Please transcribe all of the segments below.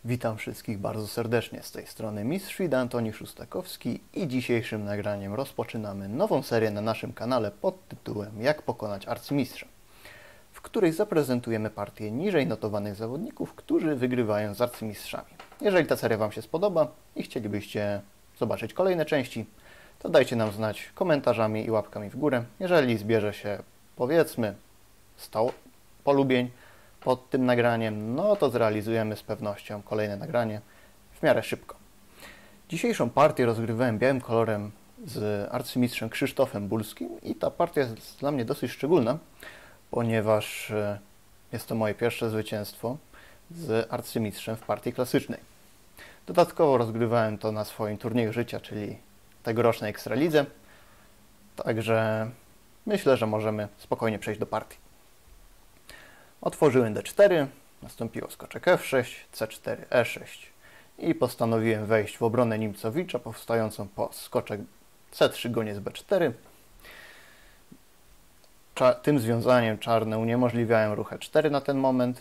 Witam wszystkich bardzo serdecznie, z tej strony Mistrz Frida Antoni Szóstakowski i dzisiejszym nagraniem rozpoczynamy nową serię na naszym kanale pod tytułem Jak pokonać arcymistrza, w której zaprezentujemy partię niżej notowanych zawodników, którzy wygrywają z arcymistrzami. Jeżeli ta seria Wam się spodoba i chcielibyście zobaczyć kolejne części, to dajcie nam znać komentarzami i łapkami w górę. Jeżeli zbierze się, powiedzmy, 100 polubień pod tym nagraniem, no to zrealizujemy z pewnością kolejne nagranie w miarę szybko. Dzisiejszą partię rozgrywałem białym kolorem z arcymistrzem Krzysztofem Bulskim i ta partia jest dla mnie dosyć szczególna, ponieważ jest to moje pierwsze zwycięstwo z arcymistrzem w partii klasycznej. Dodatkowo rozgrywałem to na swoim turnieju życia, czyli tegorocznej Ekstralidze, także myślę, że możemy spokojnie przejść do partii. Otworzyłem D4, nastąpiło skoczek F6, C4, E6 i postanowiłem wejść w obronę Nimcowicza powstającą po skoczek C3, goniec B4. Tym związaniem czarne uniemożliwiają ruch E4 na ten moment,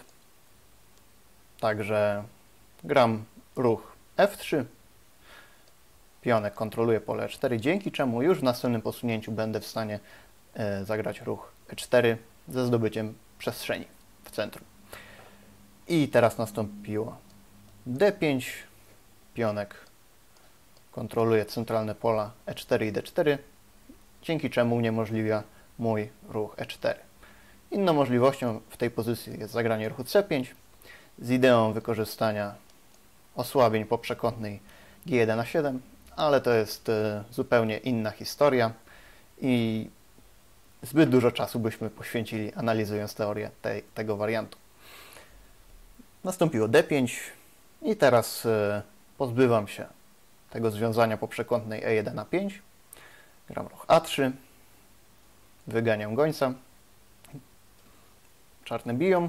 także gram ruch F3, pionek kontroluje pole E4, dzięki czemu już w następnym posunięciu będę w stanie zagrać ruch E4 ze zdobyciem przestrzeni w centrum. I teraz nastąpiło D5, pionek kontroluje centralne pola E4 i D4, dzięki czemu uniemożliwia mój ruch E4. Inną możliwością w tej pozycji jest zagranie ruchu C5 z ideą wykorzystania osłabień poprzekątnej G1/7, ale to jest zupełnie inna historia i zbyt dużo czasu byśmy poświęcili analizując teorię tego wariantu. Nastąpiło D5 i teraz pozbywam się tego związania poprzekątnej E1/5. Gram ruch A3, wyganiam gońca, czarne biją,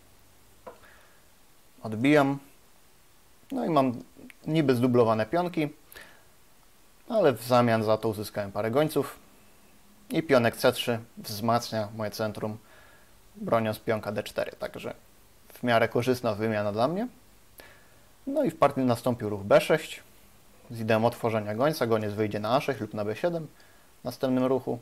odbijam, no i mam niby zdublowane pionki, ale w zamian za to uzyskałem parę gońców i pionek C3 wzmacnia moje centrum, broniąc pionka D4, także w miarę korzystna wymiana dla mnie. No i w partii nastąpił ruch B6 z ideą otworzenia gońca, goniec wyjdzie na A6 lub na B7 w następnym ruchu.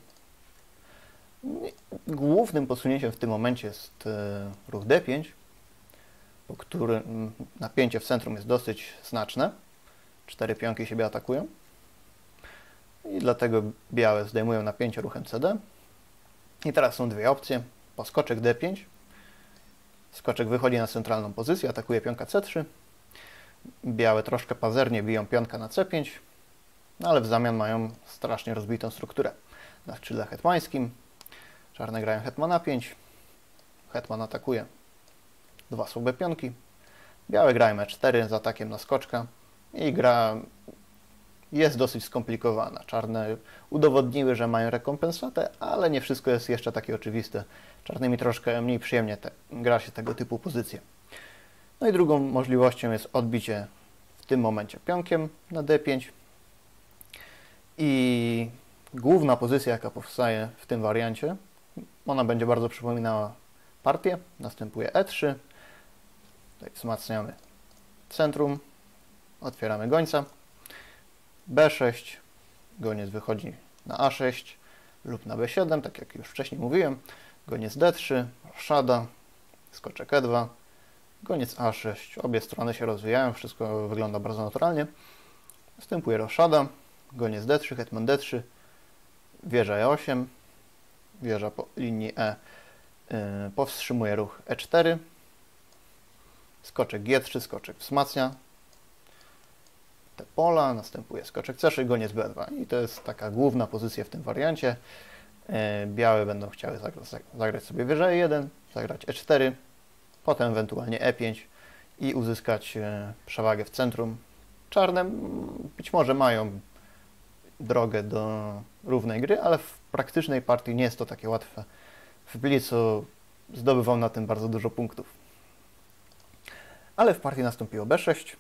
Głównym posunięciem w tym momencie jest ruch D5, po którym napięcie w centrum jest dosyć znaczne. 4 pionki siebie atakują. I dlatego białe zdejmują napięcie ruchem CD. I teraz są dwie opcje. Poskoczek D5. Skoczek wychodzi na centralną pozycję, atakuje pionka C3. Białe troszkę pazernie biją pionka na C5, no ale w zamian mają strasznie rozbitą strukturę na skrzydle hetmańskim. Czarne grają hetman A5. Hetman atakuje dwa słabe pionki. Białe grają E4 z atakiem na skoczka i gra jest dosyć skomplikowana. Czarne udowodniły, że mają rekompensatę, ale nie wszystko jest jeszcze takie oczywiste. Czarnymi troszkę mniej przyjemnie gra się tego typu pozycje. No i drugą możliwością jest odbicie w tym momencie pionkiem na D5. I główna pozycja, jaka powstaje w tym wariancie, ona będzie bardzo przypominała partię. Następuje E3. Tutaj wzmacniamy centrum, otwieramy gońca. B6, goniec wychodzi na A6 lub na B7, tak jak już wcześniej mówiłem. Goniec D3, roszada, skoczek E2, goniec A6. Obie strony się rozwijają, wszystko wygląda bardzo naturalnie. Następuje roszada, goniec D3, hetman D3, wieża E8, wieża po linii E powstrzymuje ruch E4, skoczek G3, skoczek wzmacnia te pola, następuje skoczek C6, goniec B2 i to jest taka główna pozycja w tym wariancie. Białe będą chciały zagrać sobie wieżę E1, zagrać E4, potem ewentualnie E5 i uzyskać przewagę w centrum. Czarne być może mają drogę do równej gry, ale w praktycznej partii nie jest to takie łatwe. W blicu zdobywał na tym bardzo dużo punktów. Ale w partii nastąpiło B6.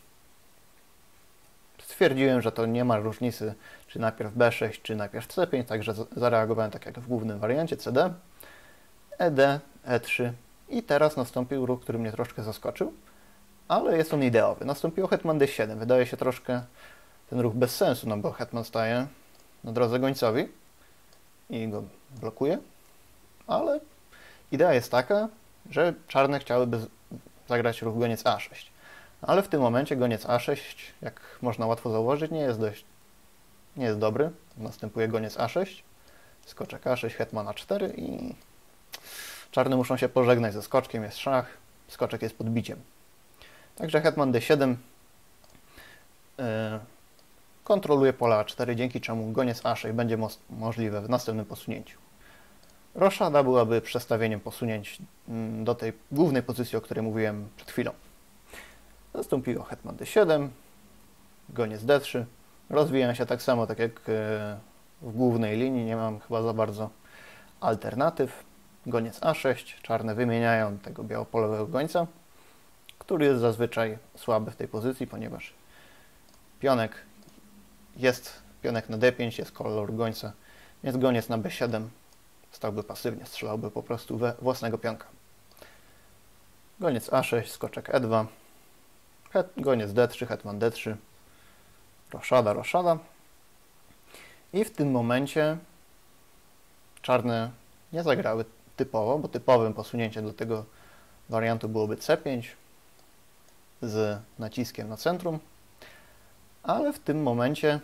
Stwierdziłem, że to nie ma różnicy, czy najpierw B6, czy najpierw C5, także zareagowałem tak jak w głównym wariancie CD, ED, E3 i teraz nastąpił ruch, który mnie troszkę zaskoczył. ale jest on ideowy. Nastąpiło hetman d7. Wydaje się troszkę ten ruch bez sensu, no bo hetman staje na drodze gońcowi i go blokuje, ale idea jest taka, że czarne chciałyby zagrać ruch goniec a6. Ale w tym momencie goniec a6, jak można łatwo zauważyć, nie jest dobry. Następuje goniec a6, skoczek a6, hetman a4 i czarne muszą się pożegnać ze skoczkiem, jest szach, skoczek jest podbiciem. Także hetman d7 kontroluje pole a4, dzięki czemu goniec a6 będzie możliwe w następnym posunięciu. Roszada byłaby przestawieniem posunięć do tej głównej pozycji, o której mówiłem przed chwilą. Nastąpiło hetman d7, goniec d3. Rozwijam się tak samo, tak jak w głównej linii, nie mam chyba za bardzo alternatyw. Goniec a6, czarne wymieniają tego białopolowego gońca, który jest zazwyczaj słaby w tej pozycji, ponieważ pionek na d5, jest kolor gońca, więc goniec na b7 stałby pasywnie, strzelałby po prostu we własnego pionka. Goniec a6, skoczek e2, goniec d3, hetman d3, roszada. I w tym momencie czarne nie zagrały typowo, bo typowym posunięciem do tego wariantu byłoby c5 z naciskiem na centrum, ale w tym momencie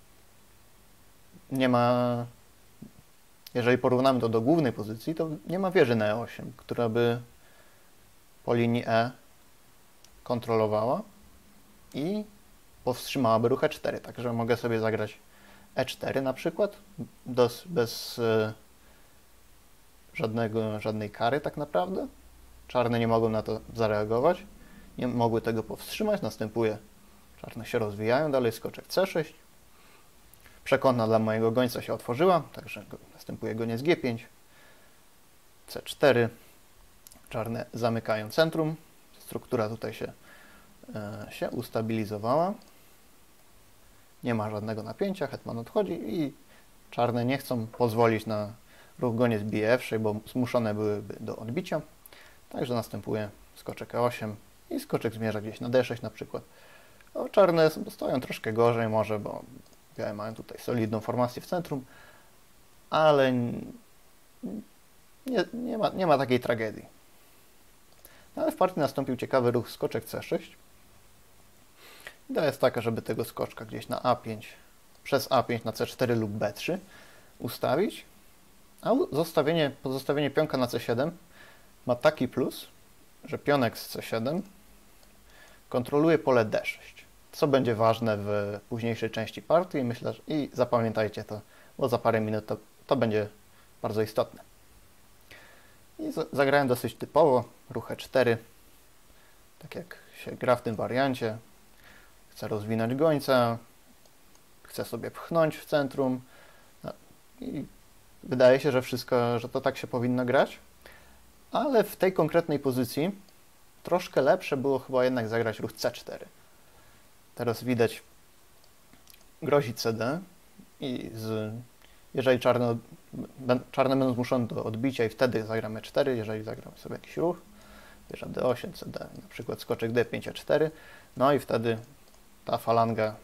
nie ma, jeżeli porównamy to do głównej pozycji, to nie ma wieży na e8, która by po linii e kontrolowała i powstrzymałaby ruch e4. Także mogę sobie zagrać e4 na przykład, bez żadnej kary tak naprawdę. Czarne nie mogą na to zareagować, nie mogły tego powstrzymać. Czarne się rozwijają, dalej skoczek c6. Przekątna dla mojego gońca się otworzyła, także następuje goniec g5, c4. Czarne zamykają centrum. Struktura tutaj się ustabilizowała. Nie ma żadnego napięcia, hetman odchodzi i czarne nie chcą pozwolić na ruch goniec bije f6, bo zmuszone byłyby do odbicia. Także następuje skoczek e8 i skoczek zmierza gdzieś na d6 na przykład. No, czarne stoją troszkę gorzej może, bo białe mają tutaj solidną formację w centrum, ale nie ma takiej tragedii. No, ale w partii nastąpił ciekawy ruch skoczek c6. Idea jest taka, żeby tego skoczka gdzieś na a5, przez a5 na c4 lub b3 ustawić, a pozostawienie pionka na c7 ma taki plus, że pionek z c7 kontroluje pole d6, co będzie ważne w późniejszej części partii. Myślę, i zapamiętajcie to, bo za parę minut to będzie bardzo istotne. I zagrałem dosyć typowo, ruch e4, tak jak się gra w tym wariancie. Chcę rozwinąć gońca, chcę sobie pchnąć w centrum. No, i wydaje się, że to tak się powinno grać, ale w tej konkretnej pozycji troszkę lepsze było chyba jednak zagrać ruch c4. Teraz widać, grozi cd i jeżeli czarne będą zmuszone do odbicia i wtedy zagramy e4, jeżeli zagramy sobie jakiś ruch, wieża d8, cd, na przykład skoczek d5, e4, no i wtedy ta falanga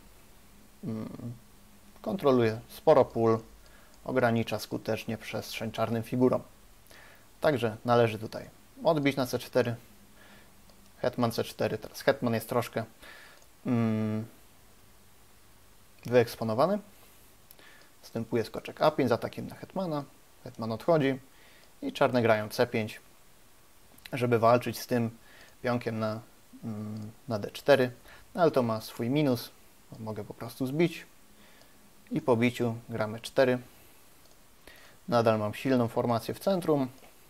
kontroluje sporo pól, ogranicza skutecznie przestrzeń czarnym figurom. Także należy tutaj odbić na c4, hetman c4, teraz hetman jest troszkę wyeksponowany. Następuje skoczek a5 z atakiem na hetmana, hetman odchodzi i czarne grają c5, żeby walczyć z tym pionkiem na d4, no, ale to ma swój minus, mogę po prostu zbić i po biciu gramy 4. Nadal mam silną formację w centrum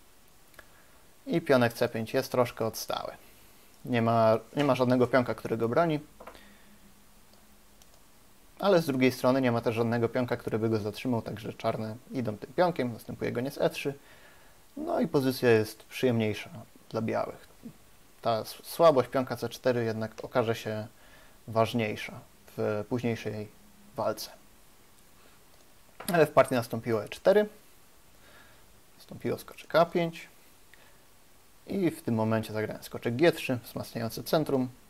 i pionek c5 jest troszkę odstały. Nie ma żadnego pionka, który go broni, ale z drugiej strony nie ma też żadnego pionka, który by go zatrzymał, także czarne idą tym pionkiem, następuje goniec e3, no i pozycja jest przyjemniejsza dla białych. Ta słabość pionka c4 jednak okaże się ważniejsza w późniejszej walce. Ale w partii nastąpiło e4, nastąpiło skoczek a5 i w tym momencie zagrałem skoczek g3, wzmacniający centrum,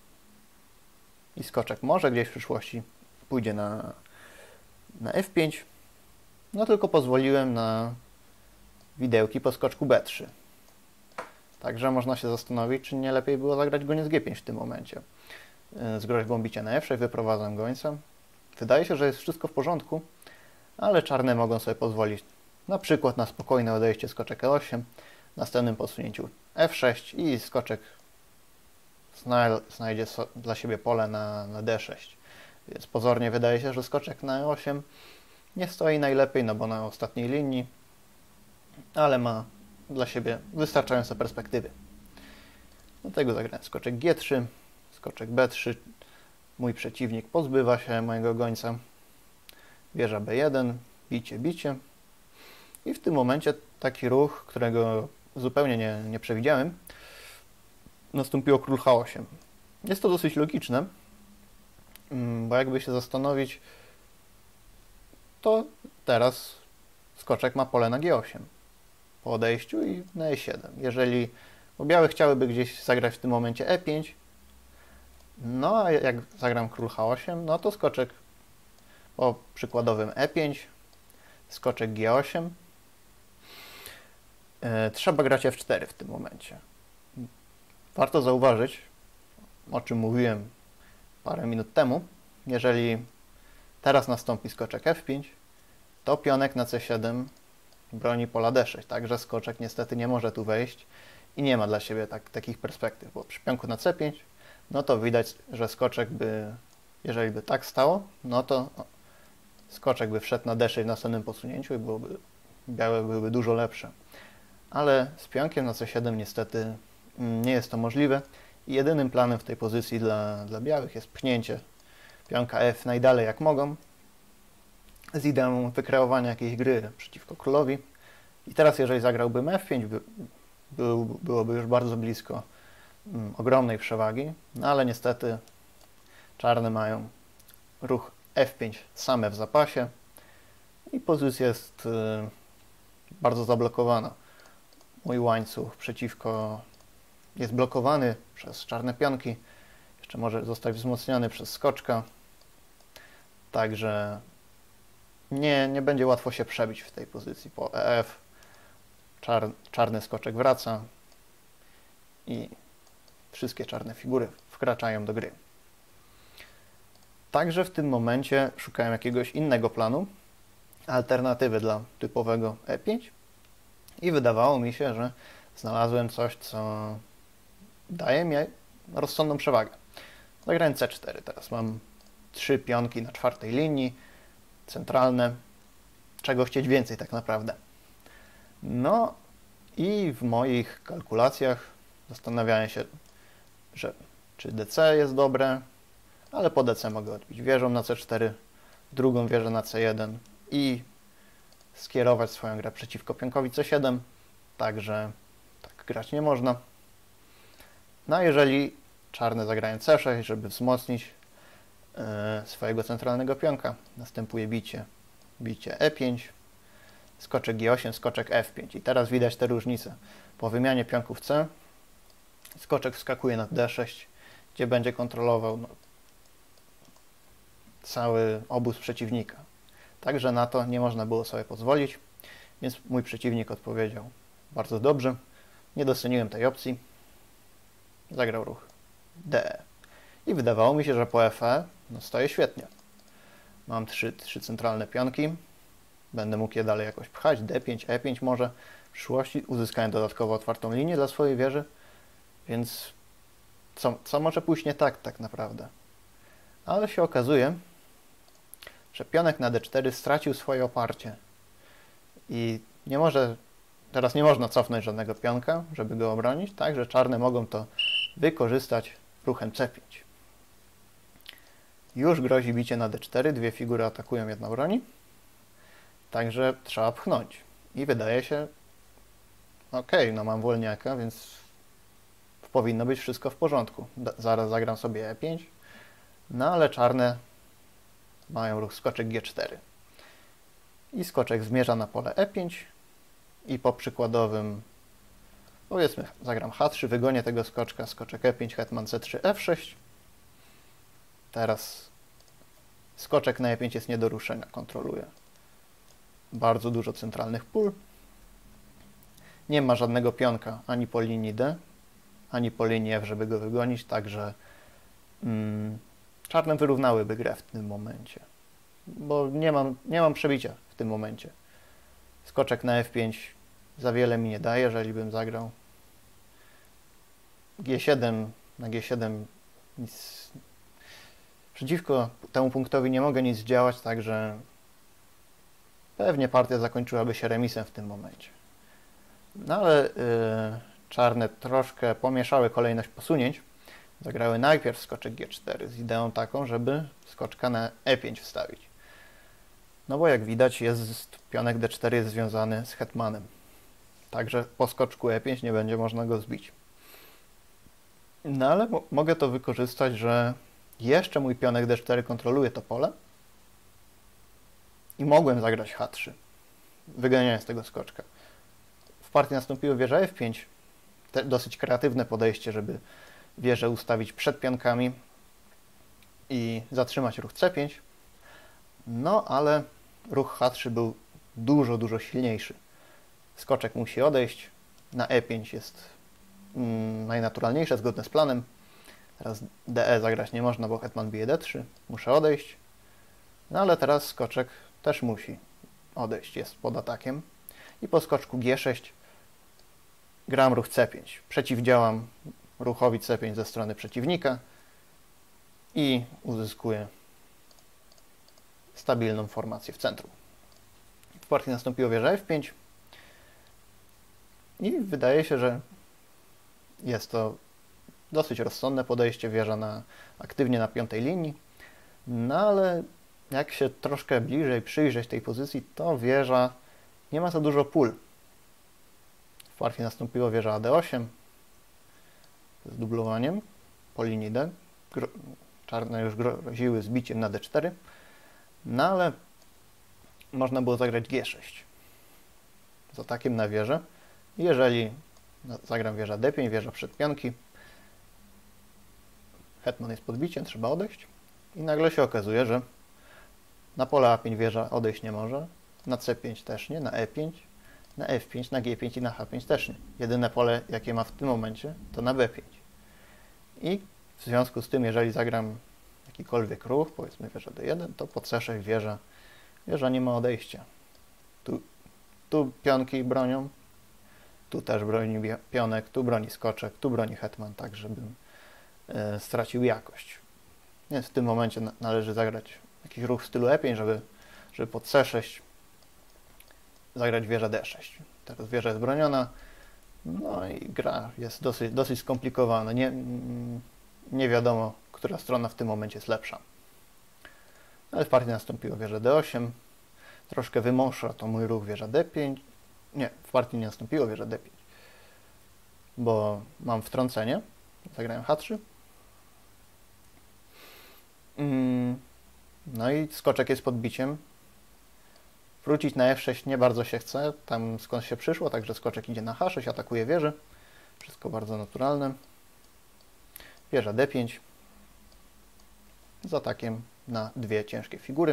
i skoczek może gdzieś w przyszłości pójdzie na F5, no tylko pozwoliłem na widełki po skoczku B3. Także można się zastanowić, czy nie lepiej było zagrać goniec G5 w tym momencie. Z groźbą bicia na F6 wyprowadzam gońca. Wydaje się, że jest wszystko w porządku, ale czarne mogą sobie pozwolić na przykład na spokojne odejście skoczek E8, następnym posunięciu F6 i skoczek znajdzie dla siebie pole na D6. Więc pozornie wydaje się, że skoczek na E8 nie stoi najlepiej, no bo na ostatniej linii, ale ma dla siebie wystarczające perspektywy. Do tego zagrałem skoczek G3, skoczek B3. Mój przeciwnik pozbywa się mojego gońca. Wieża B1, bicie, bicie. I w tym momencie taki ruch, którego zupełnie nie przewidziałem, nastąpiło król H8. Jest to dosyć logiczne, bo jakby się zastanowić, to teraz skoczek ma pole na G8 po odejściu i na E7. Bo białe chciałyby gdzieś zagrać w tym momencie E5, no a jak zagram król H8, no to skoczek po przykładowym E5, skoczek G8. Trzeba grać F4 w tym momencie. Warto zauważyć, o czym mówiłem parę minut temu, jeżeli teraz nastąpi skoczek F5, to pionek na C7 broni pola D6, także skoczek niestety nie może tu wejść i nie ma dla siebie takich perspektyw, bo przy pionku na C5, no to widać, że skoczek jeżeli by tak stało, no to skoczek by wszedł na D6 w następnym posunięciu i białe byłyby dużo lepsze. Ale z pionkiem na C7 niestety nie jest to możliwe i jedynym planem w tej pozycji dla białych jest pchnięcie pionka F najdalej jak mogą, z ideą wykreowania jakiejś gry przeciwko królowi. I teraz jeżeli zagrałbym F5, byłoby już bardzo blisko ogromnej przewagi, no ale niestety czarne mają ruch F5 same w zapasie i pozycja jest bardzo zablokowana. Mój łańcuch przeciwko jest blokowany przez czarne pionki, jeszcze może zostać wzmocniony przez skoczka, także nie będzie łatwo się przebić w tej pozycji. Po EF czarny skoczek wraca i wszystkie czarne figury wkraczają do gry. Także w tym momencie szukałem jakiegoś innego planu, alternatywy dla typowego E5 i wydawało mi się, że znalazłem coś, co daje mi rozsądną przewagę. Zagrałem C4, teraz mam 3 pionki na czwartej linii, centralne. Czego chcieć więcej tak naprawdę. No i w moich kalkulacjach zastanawiałem się, czy DC jest dobre, ale po DC mogę odbić wieżą na C4, drugą wieżę na C1 i skierować swoją grę przeciwko pionkowi C7, także tak grać nie można. No a jeżeli czarne zagrają C6, żeby wzmocnić swojego centralnego pionka, następuje bicie E5, skoczek G8, skoczek F5 i teraz widać te różnice. Po wymianie pionków C skoczek wskakuje na D6, gdzie będzie kontrolował cały obóz przeciwnika. Także na to nie można było sobie pozwolić, więc mój przeciwnik odpowiedział bardzo dobrze. Nie doceniłem tej opcji. Zagrał ruch DE. I wydawało mi się, że po FE stoję świetnie. Mam trzy centralne pionki. Będę mógł je dalej jakoś pchać. D5, E5 może. W przyszłości uzyskałem dodatkowo otwartą linię dla swojej wieży. Więc co może pójść nie tak naprawdę? Ale się okazuje, że pionek na D4 stracił swoje oparcie. I teraz nie można cofnąć żadnego pionka, żeby go obronić. Także czarne mogą to wykorzystać ruchem C5. Już grozi bicie na D4, dwie figury atakują, jedna broni. Także trzeba pchnąć. I wydaje się, mam wolniaka, więc powinno być wszystko w porządku. Zaraz zagram sobie E5. No ale czarne mają ruch skoczek G4. I skoczek zmierza na pole E5. I po przykładowym, powiedzmy, zagram H3, wygonię tego skoczka, skoczek E5, hetman C3, F6. Teraz skoczek na E5 jest nie do ruszenia, kontroluje bardzo dużo centralnych pól. Nie ma żadnego pionka ani po linii D, ani po linii F, żeby go wygonić, także czarne wyrównałyby grę w tym momencie, bo nie mam przebicia w tym momencie. Skoczek na F5 za wiele mi nie daje, jeżeli bym zagrał. G7 na G7 nic, przeciwko temu punktowi nie mogę nic zdziałać, także pewnie partia zakończyłaby się remisem w tym momencie. No ale czarne troszkę pomieszały kolejność posunięć. Zagrały najpierw skoczek G4 z ideą taką, żeby skoczka na E5 wstawić. No bo jak widać pionek D4 jest związany z hetmanem. Także po skoczku E5 nie będzie można go zbić. No ale mogę to wykorzystać, że jeszcze mój pionek D4 kontroluje to pole i mogłem zagrać H3, wyganiając tego skoczka. W partii nastąpiło wieża F5, dosyć kreatywne podejście, żeby wieżę ustawić przed pionkami i zatrzymać ruch C5. No ale ruch H3 był dużo silniejszy. Skoczek musi odejść, na E5 jest najnaturalniejsze, zgodne z planem. Teraz DE zagrać nie można, bo hetman bije D3, muszę odejść. No ale teraz skoczek też musi odejść, jest pod atakiem. I po skoczku G6 gram ruch C5. Przeciwdziałam ruchowi C5 ze strony przeciwnika i uzyskuję stabilną formację w centrum. W partii nastąpiło wieża F5 i wydaje się, że jest to dosyć rozsądne podejście, wieża aktywnie na piątej linii, no ale jak się troszkę bliżej przyjrzeć tej pozycji, to wieża nie ma za dużo pól. W partii nastąpiło wieża AD8 z dublowaniem po linii D. Czarne już groziły zbiciem na D4, no ale można było zagrać G6 z atakiem na wieżę. Jeżeli zagram wieża D5, wieża przed pionki, hetman jest pod biciem, trzeba odejść i nagle się okazuje, że na pole A5 wieża odejść nie może, na C5 też nie, na E5, na F5, na G5 i na H5 też nie. Jedyne pole, jakie ma w tym momencie, to na B5. I w związku z tym, jeżeli zagram jakikolwiek ruch, powiedzmy wieża D1, to po C6 wieża nie ma odejścia. Tu pionki bronią, tu też broni pionek, tu broni skoczek, tu broni hetman, tak żebym stracił jakość. Więc w tym momencie należy zagrać jakiś ruch w stylu E5, żeby po C6 zagrać wieża D6. Teraz wieża jest broniona, no i gra jest dosyć skomplikowana. Nie wiadomo, która strona w tym momencie jest lepsza. Ale w partii nastąpiło wieża D8. Troszkę wymusza to mój ruch wieża D5. Nie, w partii nie nastąpiło wieża D5, bo mam wtrącenie. Zagrałem H3. No i skoczek jest pod biciem. Wrócić na F6 nie bardzo się chce, tam skąd się przyszło, także skoczek idzie na H6, atakuje wieżę. Wszystko bardzo naturalne. Wieża D5 z atakiem na dwie ciężkie figury.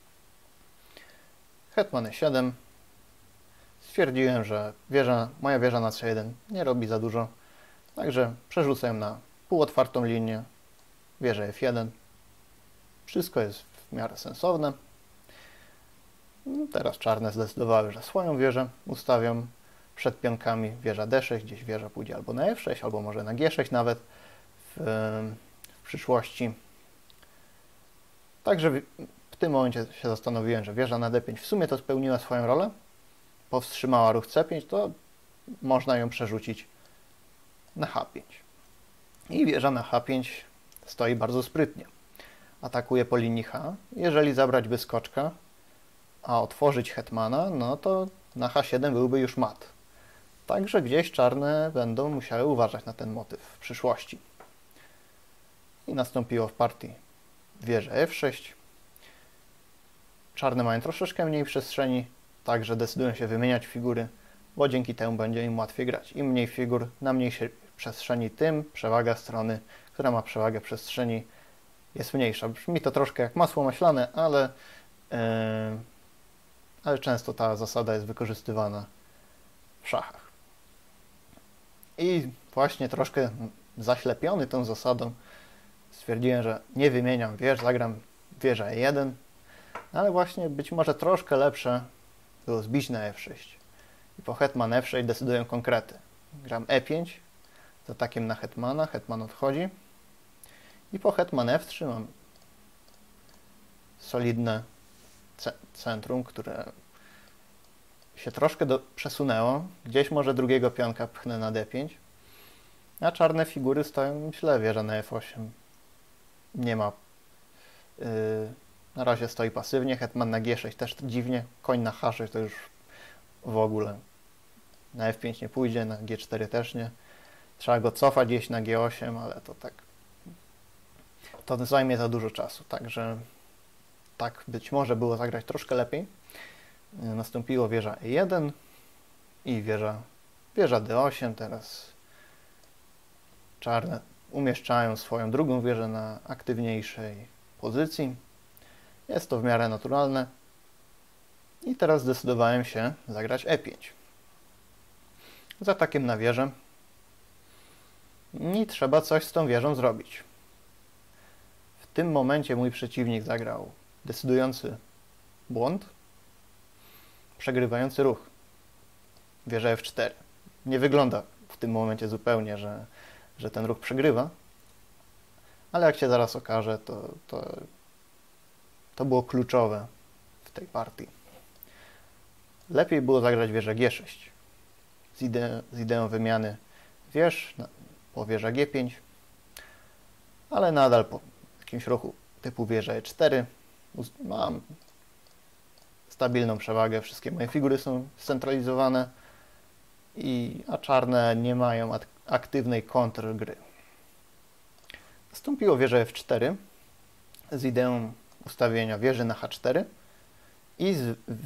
Hetman E7. Stwierdziłem, że moja wieża na C1 nie robi za dużo, także przerzucę na półotwartą linię, wieżę F1. Wszystko jest w miarę sensowne. No, teraz czarne zdecydowały, że swoją wieżę ustawią przed pionkami. Wieża D6, gdzieś wieża pójdzie albo na F6, albo może na G6 nawet w przyszłości. Także w tym momencie się zastanowiłem, że wieża na D5 w sumie to spełniła swoją rolę. Powstrzymała ruch C5, to można ją przerzucić na H5. I wieża na H5 stoi bardzo sprytnie. Atakuje po linii H. Jeżeli zabrać by skoczka, a otworzyć hetmana, no to na H7 byłby już mat. Także gdzieś czarne będą musiały uważać na ten motyw w przyszłości. I nastąpiło w partii wieża F6. Czarne mają troszeczkę mniej przestrzeni, także decydują się wymieniać figury, bo dzięki temu będzie im łatwiej grać. Im mniej figur na mniejszej przestrzeni, tym przewaga strony, która ma przewagę przestrzeni, jest mniejsza. Brzmi to troszkę jak masło maślane, ale często ta zasada jest wykorzystywana w szachach. I właśnie troszkę zaślepiony tą zasadą stwierdziłem, że nie wymieniam wież, zagram wieża E1, ale właśnie być może troszkę lepsze było zbić na F6. I po hetman F6 decydują konkrety. Gram E5 z atakiem na hetmana, hetman odchodzi. I po hetman F3 mam solidne centrum, które się troszkę przesunęło. Gdzieś może drugiego pionka pchnę na D5. A czarne figury stoją źle, wieża na F8. Nie ma. Na razie stoi pasywnie, hetman na G6 też dziwnie, koń na H6 to już w ogóle. Na F5 nie pójdzie, na G4 też nie. Trzeba go cofać gdzieś na G8, ale to tak. To zajmie za dużo czasu, także tak być może było zagrać troszkę lepiej. Nastąpiło wieża E1 i wieża D8. Teraz czarne umieszczają swoją drugą wieżę na aktywniejszej pozycji. Jest to w miarę naturalne. I teraz zdecydowałem się zagrać E5. Z atakiem na wieżę. I trzeba coś z tą wieżą zrobić. W tym momencie mój przeciwnik zagrał decydujący błąd, przegrywający ruch. Wieża F4. Nie wygląda w tym momencie zupełnie, że ten ruch przegrywa, ale jak się zaraz okaże, to było kluczowe w tej partii. Lepiej było zagrać wieżę G6 z ideą wymiany wież po wieża G5, ale nadal po jakimś ruchu typu wieża E4 mam stabilną przewagę, wszystkie moje figury są scentralizowane, a czarne nie mają aktywnej kontrgry. Nastąpiło wieża F4 z ideą ustawienia wieży na H4 i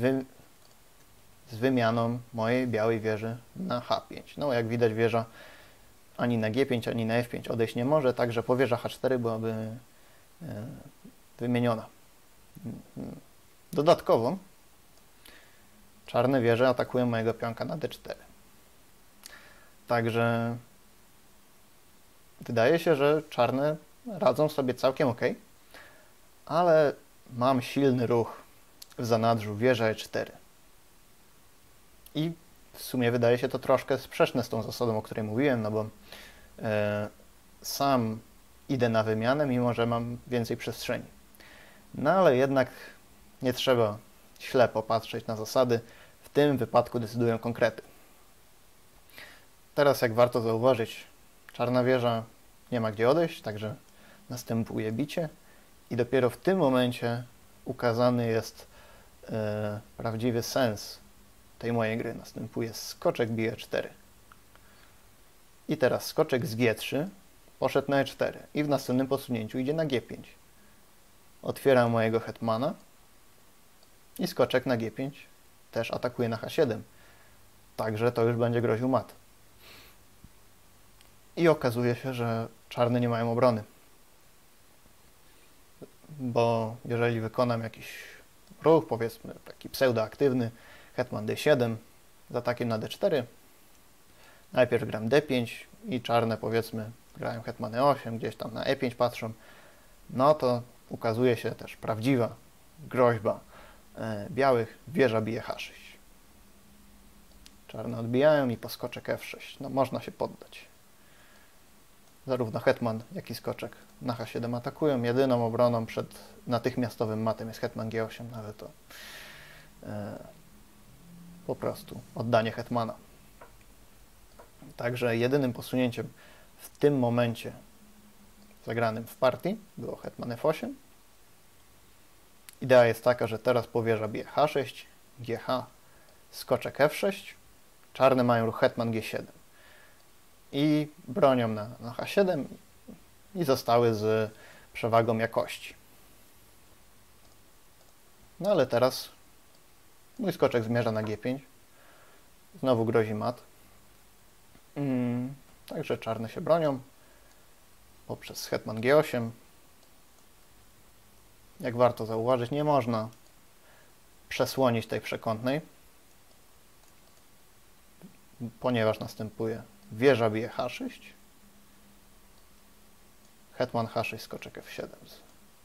z wymianą mojej białej wieży na H5. No jak widać wieża ani na G5, ani na F5 odejść nie może, także po wieża H4 byłaby wymieniona. Dodatkowo czarne wieże atakują mojego pionka na D4. Także wydaje się, że czarne radzą sobie całkiem ok, ale mam silny ruch w zanadrzu wieża E4. I w sumie wydaje się to troszkę sprzeczne z tą zasadą, o której mówiłem, no bo sam idę na wymianę, mimo że mam więcej przestrzeni. No ale jednak nie trzeba ślepo patrzeć na zasady. W tym wypadku decydują konkrety. Teraz, jak warto zauważyć, czarna wieża nie ma gdzie odejść, także następuje bicie i dopiero w tym momencie ukazany jest prawdziwy sens tej mojej gry. Następuje skoczek bije 4. I teraz skoczek z G3 poszedł na E4 i w następnym posunięciu idzie na G5. Otwieram mojego hetmana i skoczek na G5 też atakuje na H7. Także to już będzie groził mat. I okazuje się, że czarne nie mają obrony. Bo jeżeli wykonam jakiś ruch, powiedzmy taki pseudoaktywny, hetman D7 z atakiem na D4, najpierw gram D5 i czarne, powiedzmy, grają hetman E8, gdzieś tam na E5 patrzą, no to ukazuje się też prawdziwa groźba białych, wieża bije H6. Czarne odbijają i po skoczek F6. No można się poddać. Zarówno hetman, jak i skoczek na H7 atakują. Jedyną obroną przed natychmiastowym matem jest hetman G8, ale to po prostu oddanie hetmana. Także jedynym posunięciem w tym momencie zagranym w partii było hetman F8. Idea jest taka, że teraz po wieża bije H6, GH, skoczek F6, czarne mają ruch hetman G7 i bronią na H7 i zostały z przewagą jakości. No ale teraz mój skoczek zmierza na G5, znowu grozi mat, także czarne się bronią poprzez hetman G8, jak warto zauważyć, nie można przesłonić tej przekątnej, ponieważ następuje wieża bije H6, hetman H6, skoczek F7 z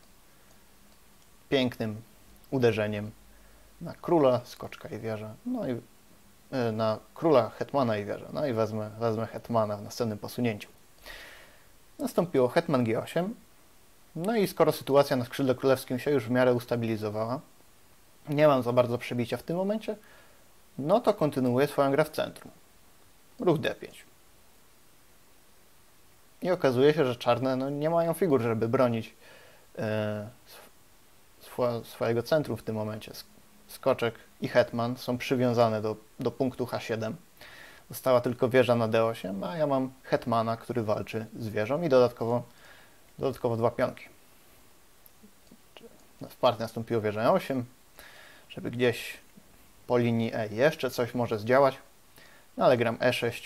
pięknym uderzeniem na króla, skoczka i wieżę, no i na króla, hetmana i wieżę. No i wezmę hetmana w następnym posunięciu. Nastąpiło hetman G8. No i skoro sytuacja na skrzydle królewskim się już w miarę ustabilizowała, nie mam za bardzo przebicia w tym momencie, no to kontynuuję swoją grę w centrum. Ruch D5. I okazuje się, że czarne nie mają figur, żeby bronić swojego centrum w tym momencie. Skoczek i hetman są przywiązane do punktu H7. Została tylko wieża na D8, a ja mam hetmana, który walczy z wieżą i dodatkowo dwa pionki. W partii nastąpiło wieża E8, żeby gdzieś po linii E jeszcze coś może zdziałać, no ale gram E6,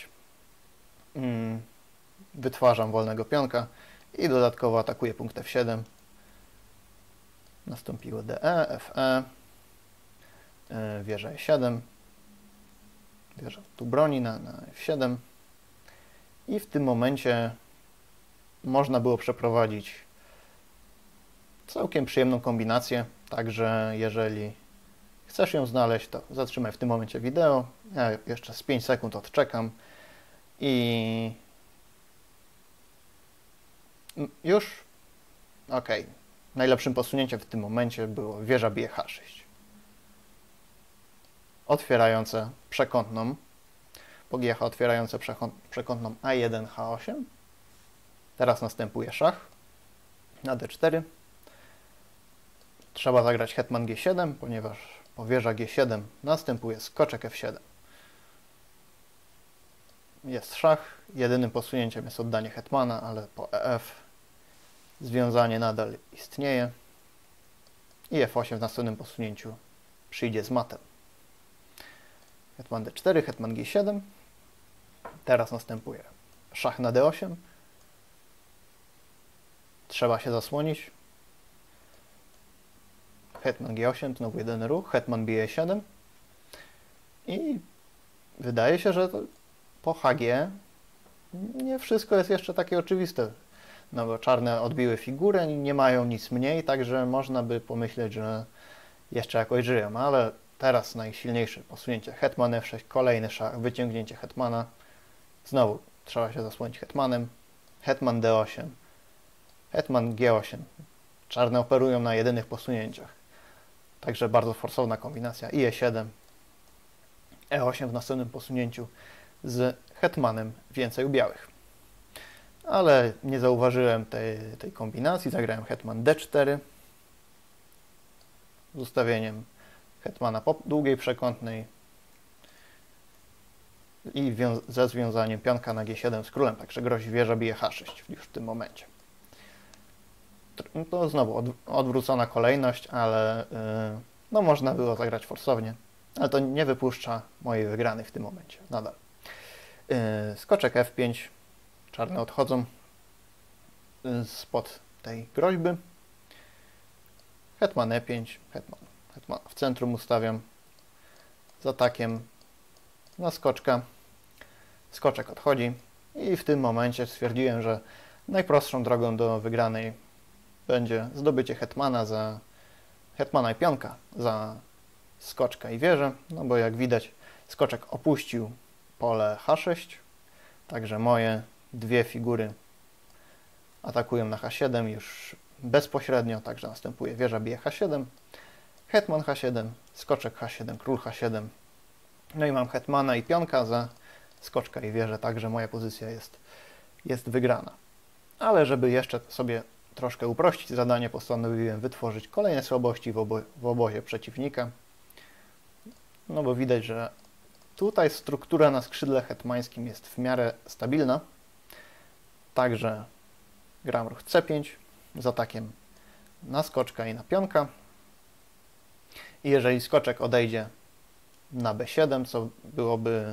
wytwarzam wolnego pionka i dodatkowo atakuję punkt F7. Nastąpiło DE, FE, wieża E7, wieża tu broni na F7 i w tym momencie można było przeprowadzić całkiem przyjemną kombinację, także jeżeli chcesz ją znaleźć, to zatrzymaj w tym momencie wideo, ja jeszcze z 5 sekund odczekam i już, ok. Najlepszym posunięciem w tym momencie było wieża bije H6. Otwierające przekątną, pogiecha otwierające przekątną A1, H8. Teraz następuje szach na D4. Trzeba zagrać hetman G7, ponieważ po wieża G7 następuje skoczek F7. Jest szach, jedynym posunięciem jest oddanie hetmana, ale po EF związanie nadal istnieje i F8 w następnym posunięciu przyjdzie z matem. Hetman D4, hetman G7. Teraz następuje szach na D8. Trzeba się zasłonić. Hetman G8, znowu jeden ruch, hetman bije 7 i wydaje się, że po HG nie wszystko jest jeszcze takie oczywiste, no bo czarne odbiły figurę, nie mają nic mniej, także można by pomyśleć, że jeszcze jakoś żyją, ale teraz najsilniejsze posunięcie hetman F6, kolejny szach, wyciągnięcie hetmana, znowu trzeba się zasłonić hetmanem, hetman D8, hetman G8, czarne operują na jedynych posunięciach. Także bardzo forsowna kombinacja i E7, E8 w następnym posunięciu z hetmanem więcej u białych. Ale nie zauważyłem tej kombinacji, zagrałem hetman D4 z ustawieniem hetmana po długiej przekątnej i ze związaniem pionka na G7 z królem, także grozi wieża bije H6 już w tym momencie. To znowu odwrócona kolejność, ale no można było zagrać forsownie, ale to nie wypuszcza mojej wygranej w tym momencie, nadal. Skoczek F5, czarne odchodzą spod tej groźby. Hetman E5, hetman w centrum ustawiam z atakiem na skoczka. Skoczek odchodzi i w tym momencie stwierdziłem, że najprostszą drogą do wygranej będzie zdobycie hetmana i pionka za skoczka i wieżę, no bo jak widać skoczek opuścił pole H6, także moje dwie figury atakują na H7 już bezpośrednio, także następuje wieża bije H7, hetman H7, skoczek H7, król H7, no i mam hetmana i pionka za skoczka i wieżę, także moja pozycja jest wygrana. Ale żeby jeszcze sobie troszkę uprościć zadanie, postanowiłem wytworzyć kolejne słabości w obozie przeciwnika. No bo widać, że tutaj struktura na skrzydle hetmańskim jest w miarę stabilna. Także gram ruch C5 z atakiem na skoczka i na pionka. I jeżeli skoczek odejdzie na B7, co byłoby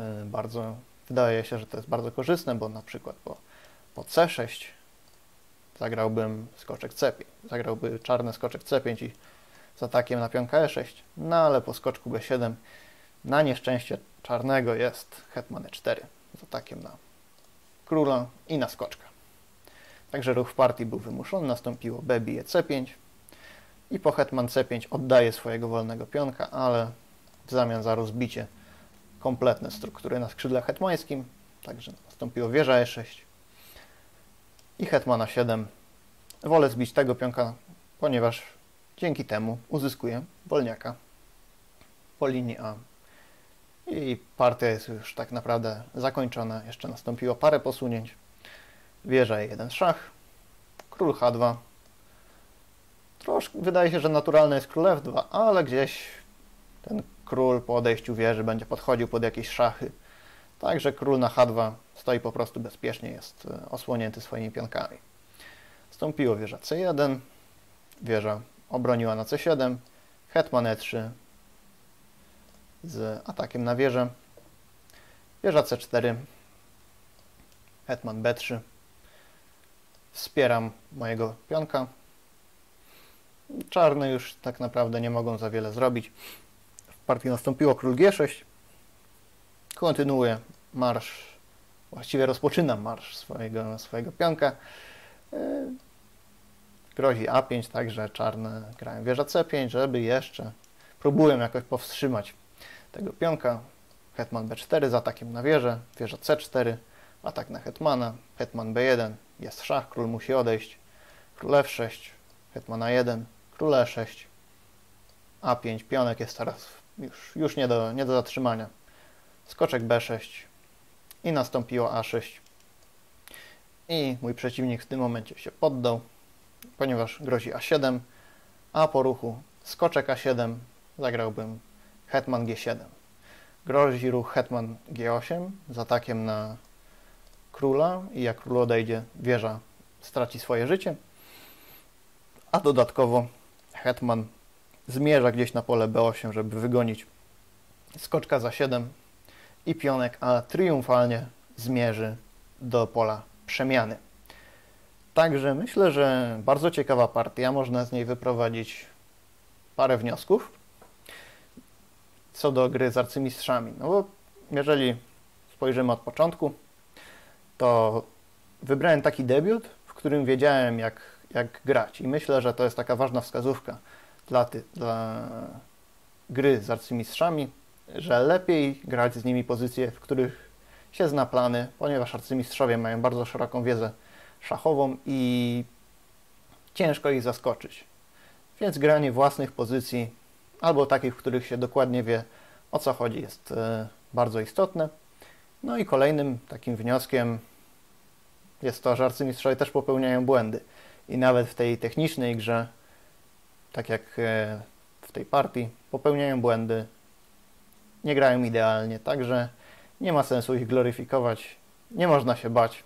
wydaje się, że to jest bardzo korzystne, bo na przykład po C6 zagrałbym skoczek C5. Zagrałby czarny skoczek C5 i z atakiem na pionka E6. No ale po skoczku B7 na nieszczęście czarnego jest hetman E4 z atakiem na króla i na skoczka. Także ruch w partii był wymuszony, nastąpiło B bije C5 i po hetman C5 oddaje swojego wolnego pionka, ale w zamian za rozbicie kompletne struktury na skrzydle hetmańskim. Także nastąpiło wieża E6 i hetman A7. Wolę zbić tego pionka, ponieważ dzięki temu uzyskuję wolniaka po linii A. I partia jest już tak naprawdę zakończona. Jeszcze nastąpiło parę posunięć. Wieża E1 szach, król H2. Troszkę wydaje się, że naturalne jest król F2, ale gdzieś ten król po odejściu wieży będzie podchodził pod jakieś szachy. Także król na H2 stoi po prostu bezpiecznie, jest osłonięty swoimi pionkami. Nastąpiło wieża C1, wieża obroniła na C7, hetman E3 z atakiem na wieżę, wieża C4, hetman B3, wspieram mojego pionka. Czarne już tak naprawdę nie mogą za wiele zrobić. W partii nastąpiło król G6, kontynuuję marsz, właściwie rozpoczynam marsz swojego pionka. Grozi A5, także czarne grają wieża C5, żeby jeszcze próbuję jakoś powstrzymać tego pionka. Hetman B4 z atakiem na wieżę, wieża C4, atak na hetmana, hetman B1, jest szach, król musi odejść, król F6, hetman A1, król E6, A5, pionek jest teraz już nie do zatrzymania. Skoczek B6 i nastąpiło A6. I mój przeciwnik w tym momencie się poddał, ponieważ grozi A7, a po ruchu skoczek A7 zagrałbym hetman G7. Grozi ruch hetman G8 z atakiem na króla i jak król odejdzie, wieża straci swoje życie, a dodatkowo hetman zmierza gdzieś na pole B8, żeby wygonić skoczka za 7 i pionek A triumfalnie zmierzy do pola przemiany. Także myślę, że bardzo ciekawa partia, można z niej wyprowadzić parę wniosków co do gry z arcymistrzami. No bo jeżeli spojrzymy od początku, to wybrałem taki debiut, w którym wiedziałem jak grać i myślę, że to jest taka ważna wskazówka dla gry z arcymistrzami, że lepiej grać z nimi pozycje, w których się zna plany, ponieważ arcymistrzowie mają bardzo szeroką wiedzę szachową i ciężko ich zaskoczyć. Więc granie własnych pozycji albo takich, w których się dokładnie wie, o co chodzi, jest bardzo istotne. No i kolejnym takim wnioskiem jest to, że arcymistrzowie też popełniają błędy. I nawet w tej technicznej grze, tak jak w tej partii, popełniają błędy, nie grają idealnie, także nie ma sensu ich gloryfikować, nie można się bać.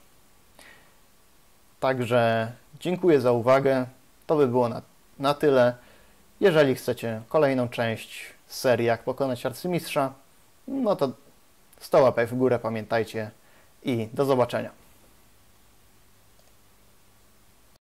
Także dziękuję za uwagę, to by było na tyle. Jeżeli chcecie kolejną część z serii Jak pokonać arcymistrza, no to 100 łapek w górę, pamiętajcie i do zobaczenia.